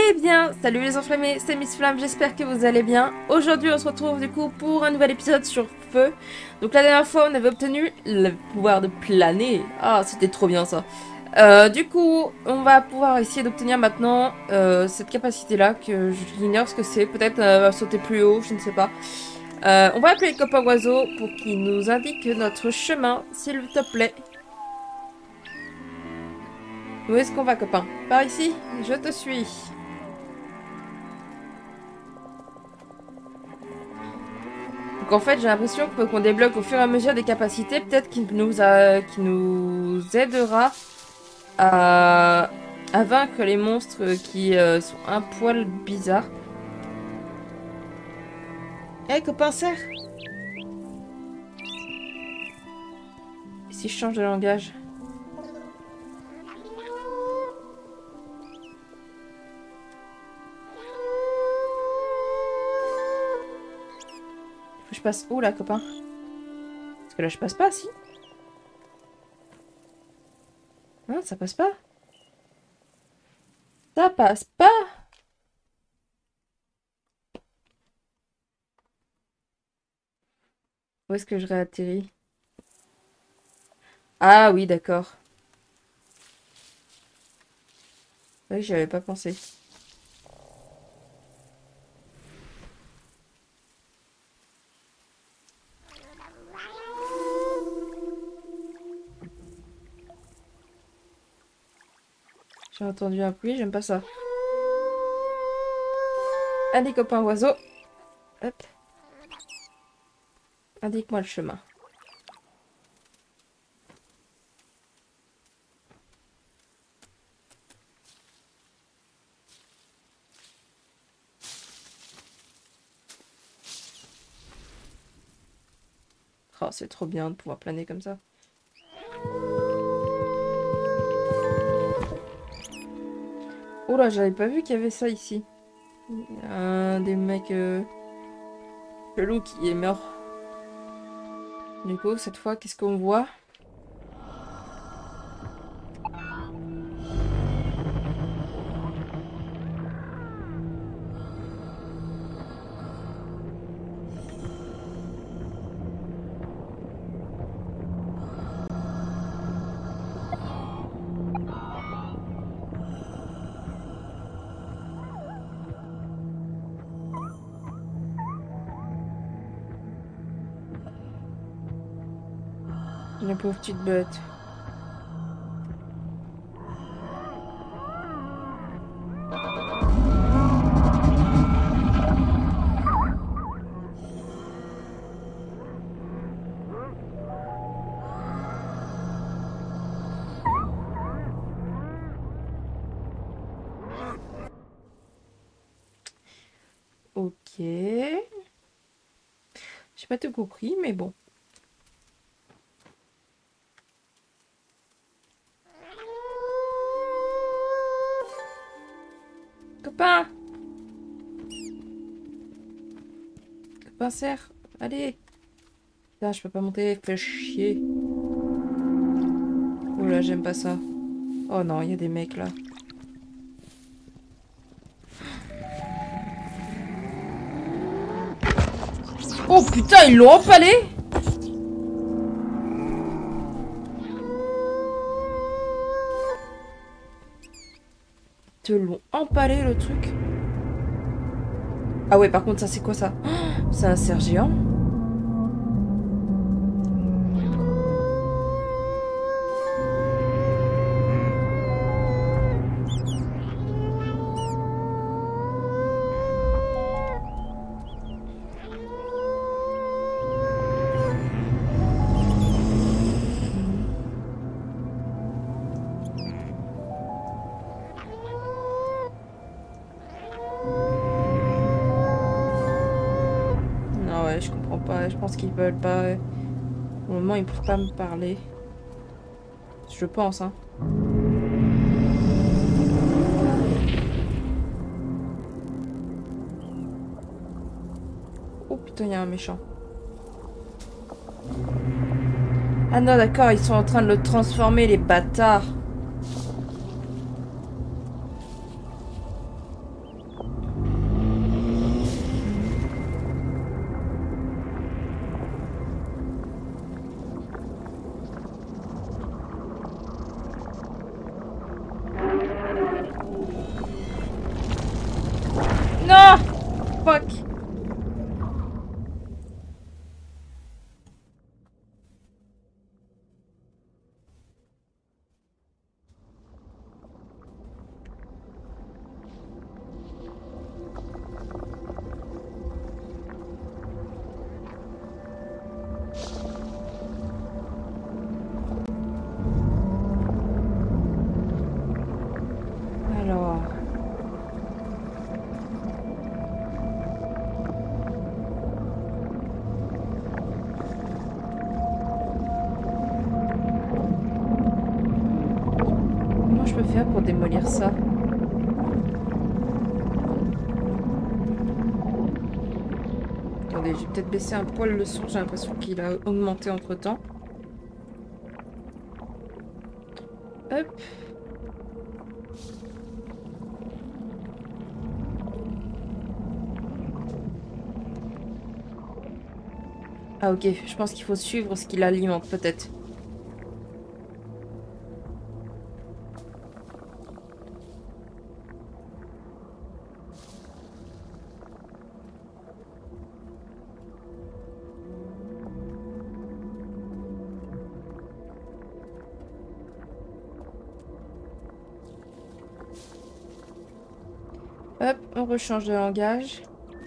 Eh bien, salut les enflammés, c'est Miss Flamme, j'espère que vous allez bien. Aujourd'hui, on se retrouve du coup pour un nouvel épisode sur Feu. Donc la dernière fois, on avait obtenu le pouvoir de planer. Ah, c'était trop bien ça. Du coup, on va pouvoir essayer d'obtenir maintenant cette capacité-là, que j'ignore ce que c'est. Peut-être sauter plus haut, je ne sais pas. On va appeler le copain oiseau pour qu'il nous indique notre chemin, s'il te plaît. Où est-ce qu'on va, copain? Par ici? Je te suis. Donc en fait, j'ai l'impression qu'on débloque au fur et à mesure des capacités, peut-être qui nous aidera à vaincre les monstres qui sont un poil bizarres. Hé, copain, serre! Et si je change de langage? Faut que je passe où là, copain? Parce que là, je passe pas, si? Non, ça passe pas. Ça passe pas! Où est-ce que je réatterris? Ah oui, d'accord. Oui, j'y avais pas pensé. J'ai entendu un bruit, j'aime pas ça. Allez, copain oiseau. Hop. Indique-moi le chemin. Oh, c'est trop bien de pouvoir planer comme ça. Oh là, j'avais pas vu qu'il y avait ça ici. Un des mecs chelous qui est mort. Du coup, cette fois, qu'est-ce qu'on voit? Une pauvre petite bête. Ok. J'ai pas tout compris, mais bon. Copain! Copain, serre! Allez! Putain, je peux pas monter, fais chier. Oh là, j'aime pas ça. Oh non, il y a des mecs là. Oh putain, ils l'ont empalé! Te l'ont empalé le truc. Ah ouais, par contre, ça c'est quoi ça? Oh, c'est un cerf géant? Non, ouais, je comprends pas. Je pense qu'ils veulent pas. Au moment, ils peuvent pas me parler. Je pense, hein. Oh putain, il y a un méchant. Ah non, d'accord, ils sont en train de le transformer, les bâtards. fuck? Alors... Comment je peux faire pour démolir ça? Attendez, j'ai peut-être baissé un poil le son, j'ai l'impression qu'il a augmenté entre-temps. Hop. Ah ok, je pense qu'il faut suivre ce qu'il alimente peut-être. Hop, on rechange de langage.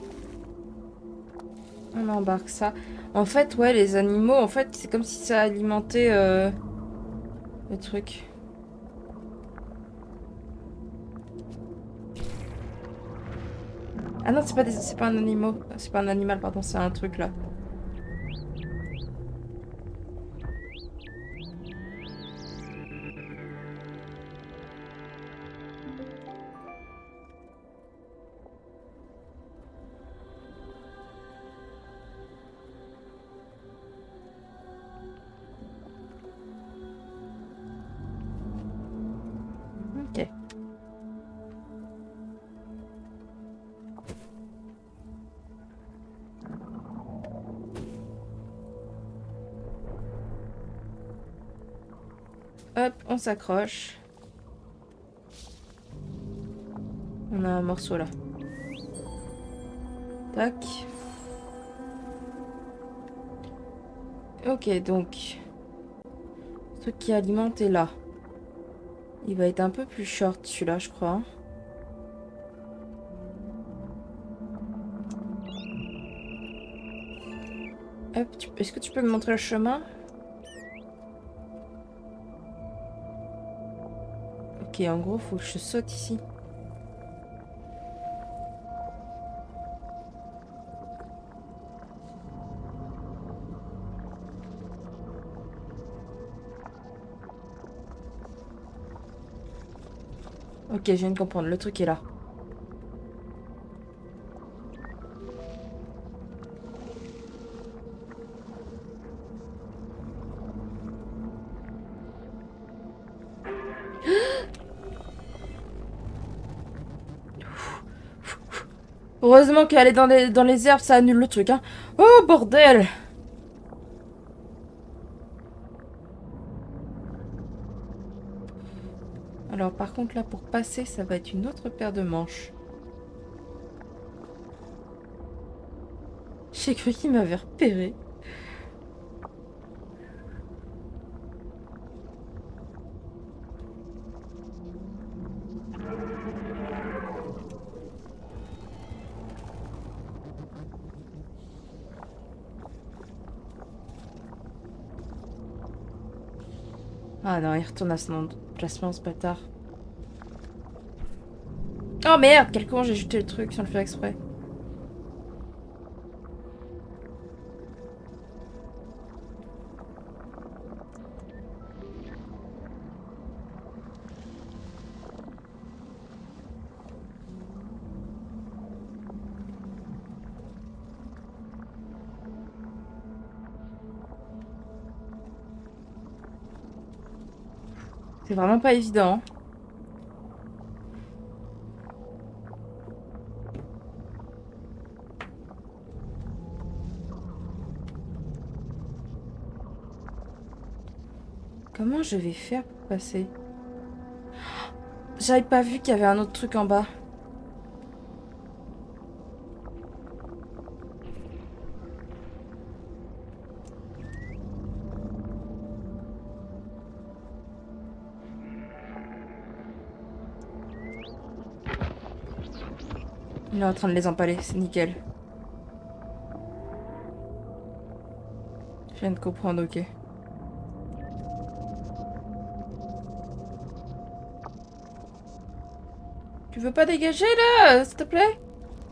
On embarque ça. En fait, ouais, les animaux, en fait, c'est comme si ça alimentait le truc. Ah non, c'est pas un animal. C'est pas un animal, pardon, c'est un truc là. Ok. Hop, on s'accroche. On a un morceau là. Tac. Ok, donc... Le truc qui alimente est là. Il va être un peu plus short celui-là, je crois. Hop, est-ce que tu peux me montrer le chemin? Ok, en gros, faut que je saute ici. Ok, je viens de comprendre, le truc est là. Heureusement qu'aller dans les herbes, ça annule le truc, hein. Oh, bordel! Alors, par contre, là, pour passer, ça va être une autre paire de manches. J'ai cru qu'il m'avait repéré. Ah non, il retourne à son emplacement, ce bâtard. Oh merde, quel con, j'ai jeté le truc sans le faire exprès. C'est vraiment pas évident. Comment je vais faire pour passer? J'avais pas vu qu'il y avait un autre truc en bas. Il est en train de les empaler, c'est nickel. Je viens de comprendre, ok. Tu veux pas dégager là, s'il te plaît?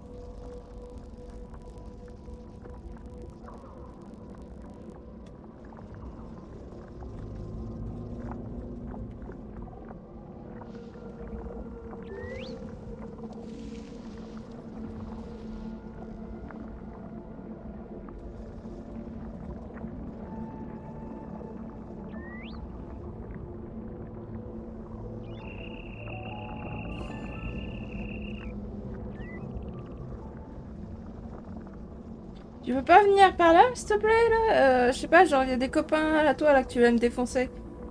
Tu veux pas venir par là, s'il te plaît, là? Je sais pas, genre, il y a des copains à toi, là, que tu vas me défoncer.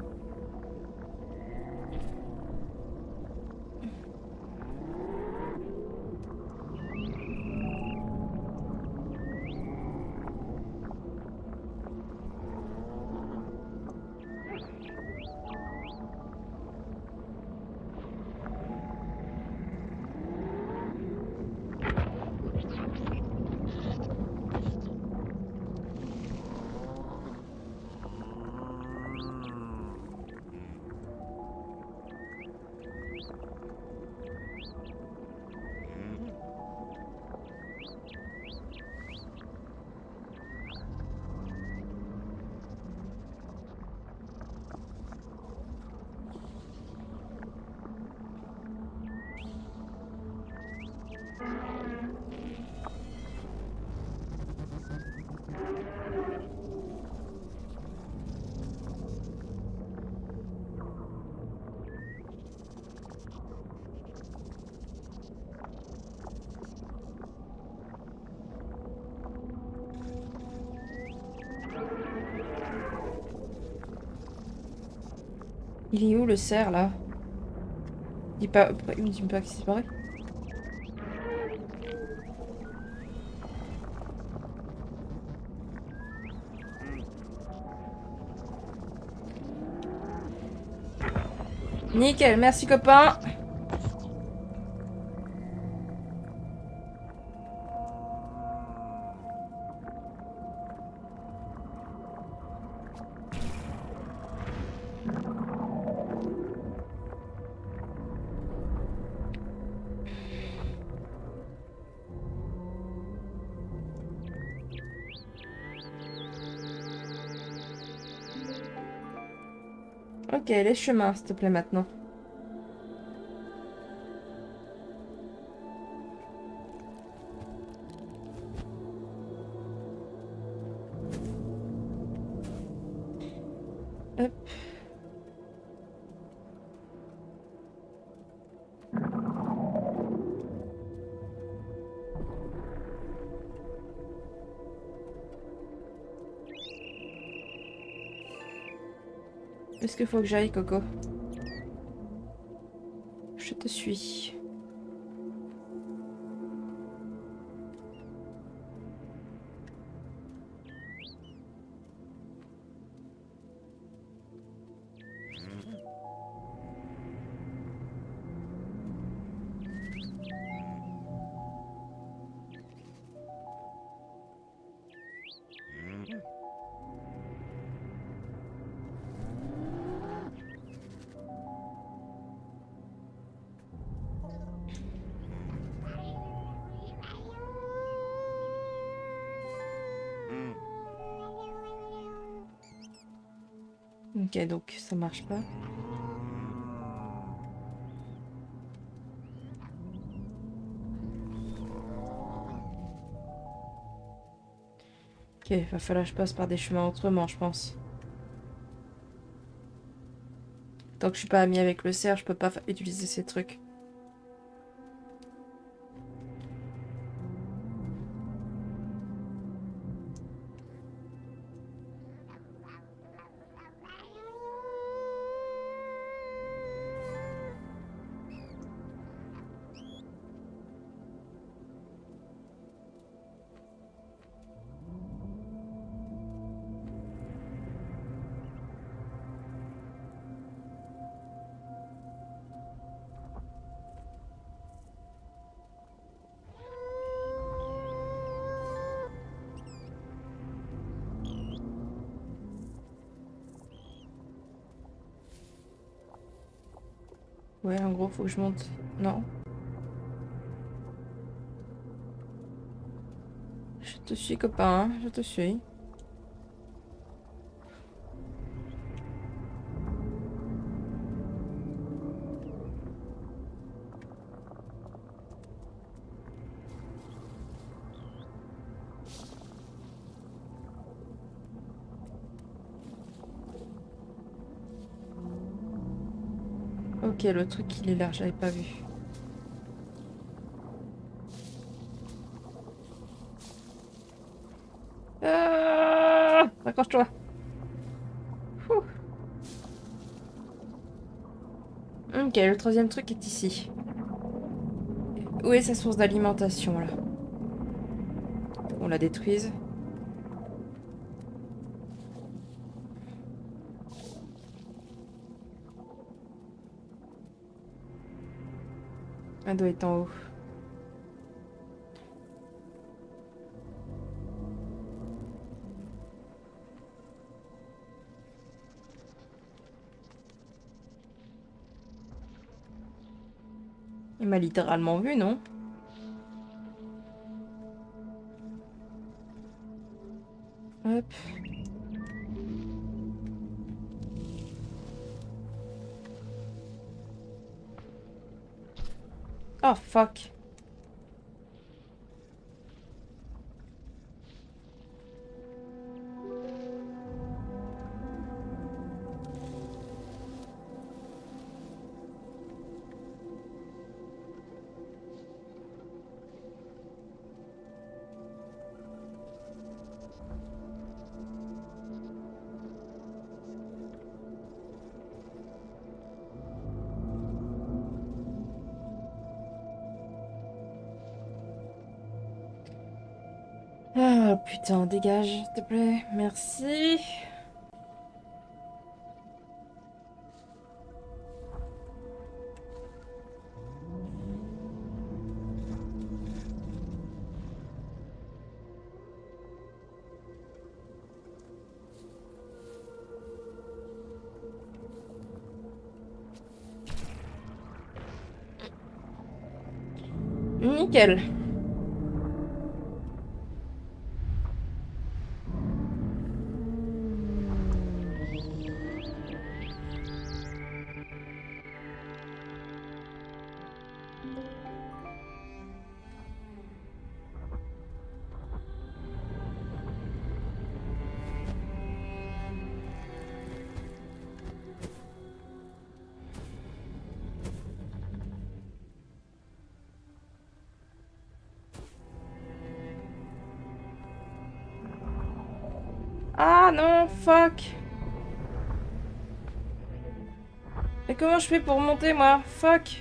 Il est où, le cerf, là? Dis pas... Il me dit pas qu'il disparaît. Nickel, merci, copain. Ok, les chemins, s'il te plaît, maintenant. Hop. Est-ce qu'il faut que j'aille, Coco? Je te suis. Ok, donc ça marche pas. Ok, va falloir que je passe par des chemins autrement, je pense. Tant que je suis pas amie avec le cerf, je peux pas utiliser ces trucs. Ouais, en gros, faut que je monte. Non. Je te suis, copain, hein, je te suis. Ok, le truc, il est là, j'avais pas vu. Accroche-toi. Ouh. Ok, le troisième truc est ici. Où est sa source d'alimentation, là? On la détruise. Elle doit être en haut. Il m'a littéralement vu, non? Hop. Oh, fuck. Ah, putain, dégage, s'il te plaît. Merci. Nickel. Ah non, fuck. Mais comment je fais pour monter, moi? Fuck.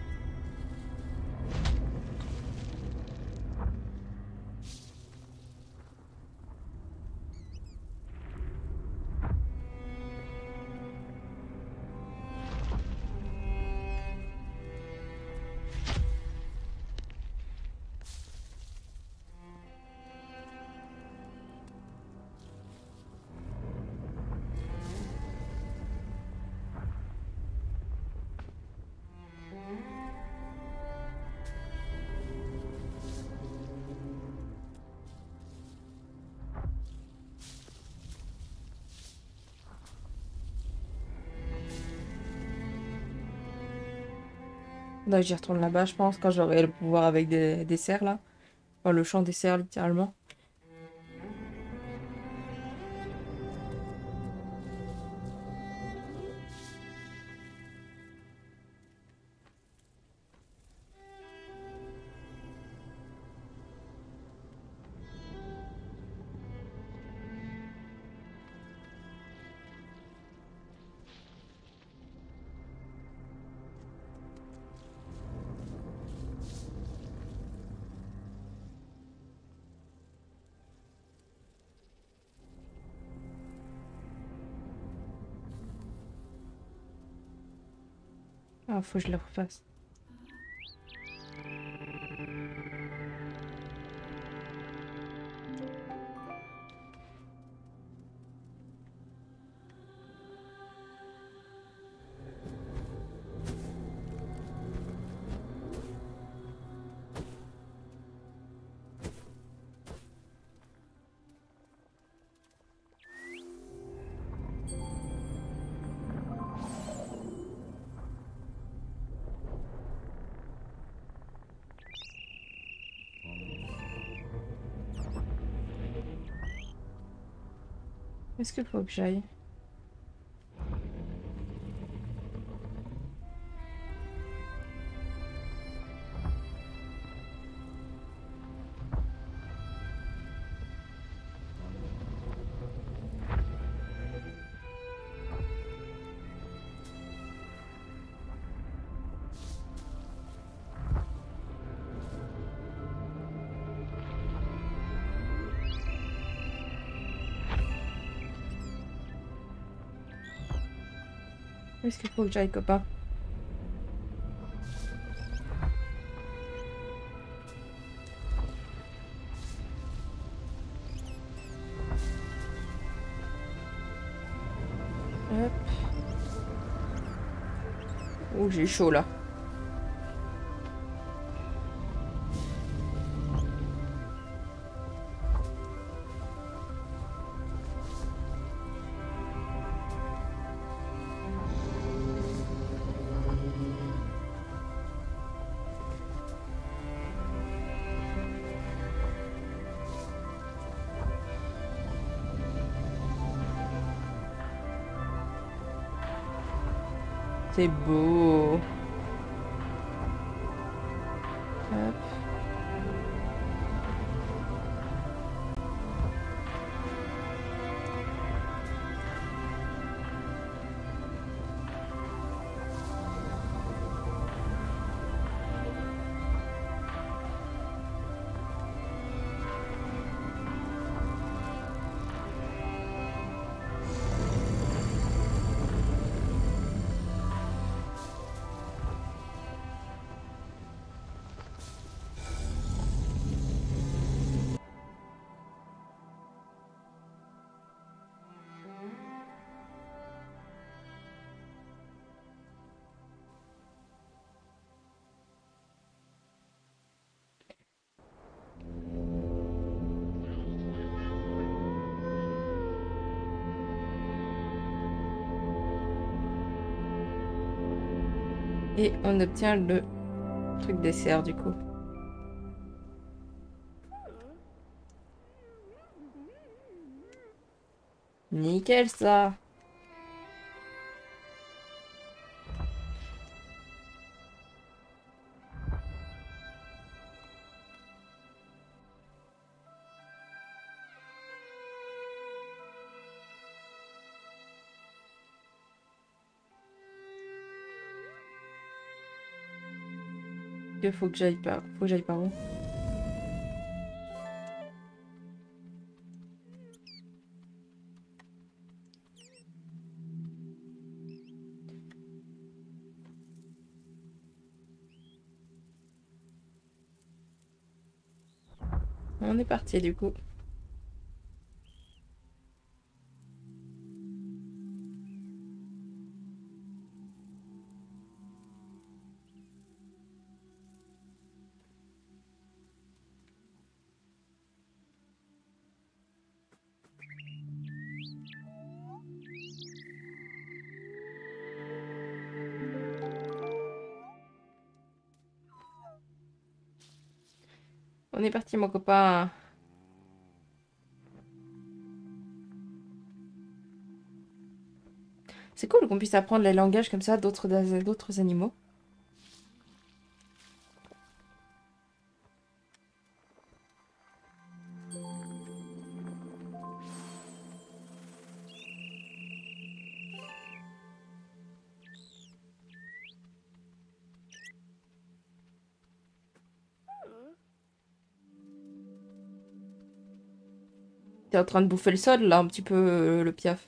Là, j'y retourne là-bas, je pense, quand j'aurai le pouvoir avec des cerfs, là. Enfin, le champ des cerfs, littéralement. Ah, faut que je le refasse. Où est-ce qu'il faut que j'aille? Où est-ce qu'il faut que j'aille, copain? Hop. Oh, j'ai chaud là. C'est beau. Hop. Et on obtient le truc dessert du coup. Nickel ça. Il faut que j'aille par où? On est parti du coup. On est parti mon copain. C'est cool qu'on puisse apprendre les langages comme ça d'autres animaux. T'es en train de bouffer le sol là un petit peu le piaf.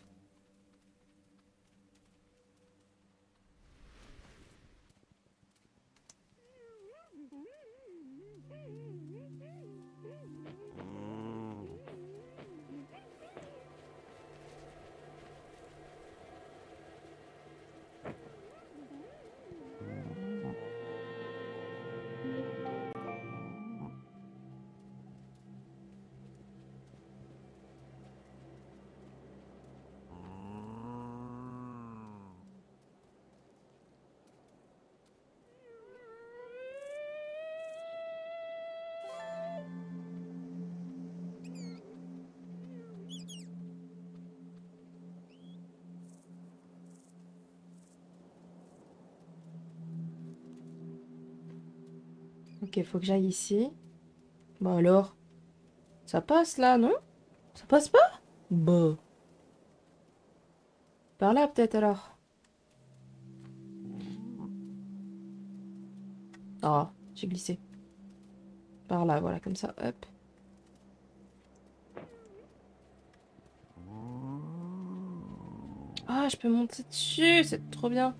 Ok, faut que j'aille ici. Bon alors, ça passe là, non? Ça passe pas? Bah. Par là peut-être alors. Ah, j'ai glissé. Par là, voilà, comme ça, hop. Ah, je peux monter dessus, c'est trop bien.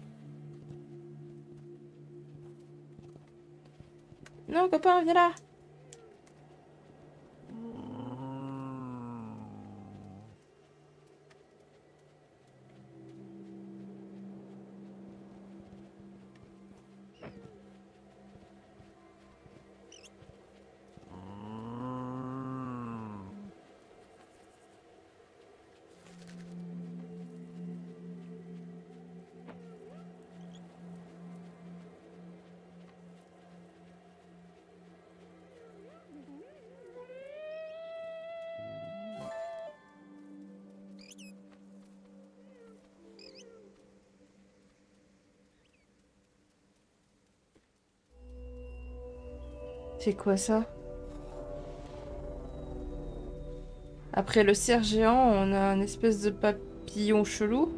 Non, copain, viens là. C'est quoi ça? Après le cerf géant, on a un espèce de papillon chelou.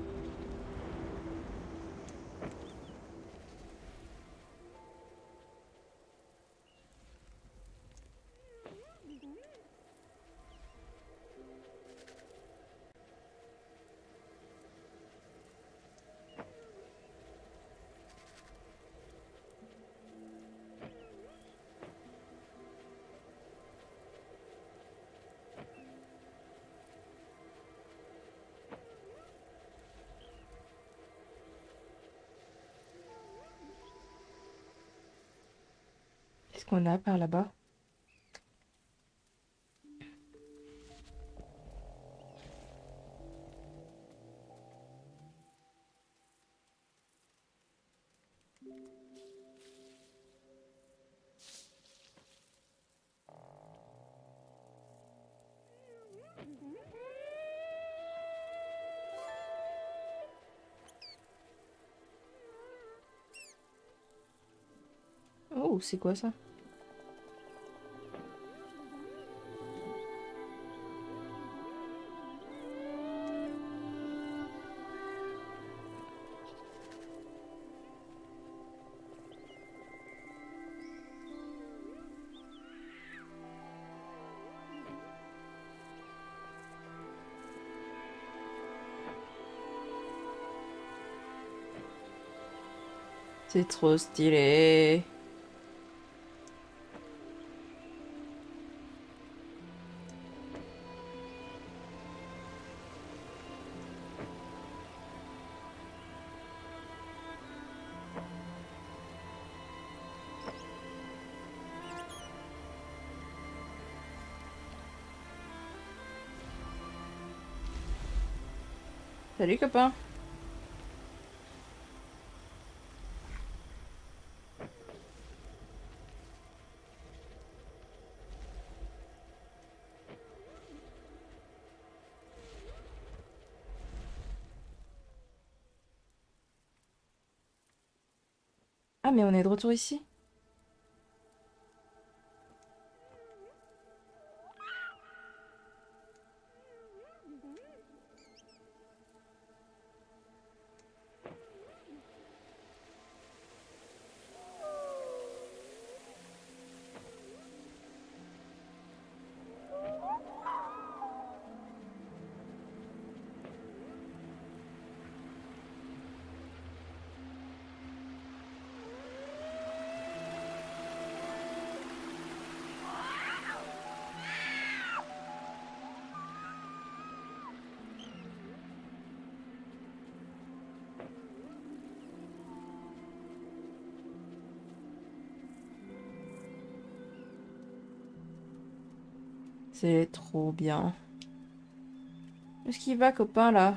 Qu'est-ce qu'on a par là-bas? Oh, c'est quoi ça? C'est trop stylé. Salut copain. Ah mais on est de retour ici. C'est trop bien. Où est-ce qu'il va copain là?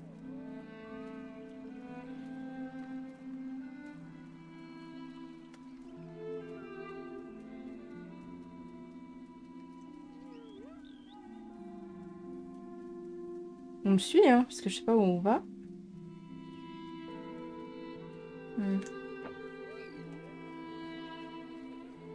On me suit hein, parce que je sais pas où on va. Hmm.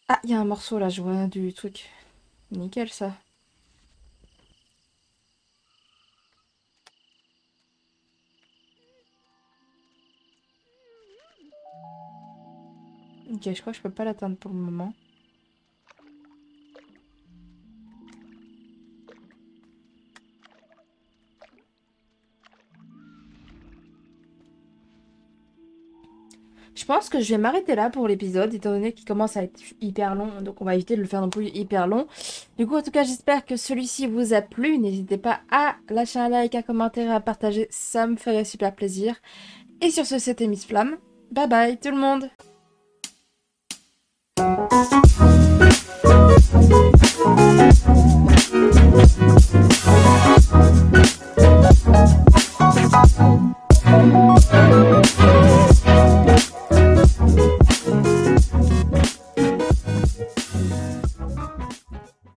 Ah, il y a un morceau là, je vois du truc. Nickel ça. Ok, je crois que je peux pas l'atteindre pour le moment. Je pense que je vais m'arrêter là pour l'épisode, étant donné qu'il commence à être hyper long, donc on va éviter de le faire non plus hyper long. Du coup, en tout cas, j'espère que celui-ci vous a plu. N'hésitez pas à lâcher un like, un commentaire et à partager, ça me ferait super plaisir. Et sur ce, c'était Miss Flamme. Bye bye tout le monde!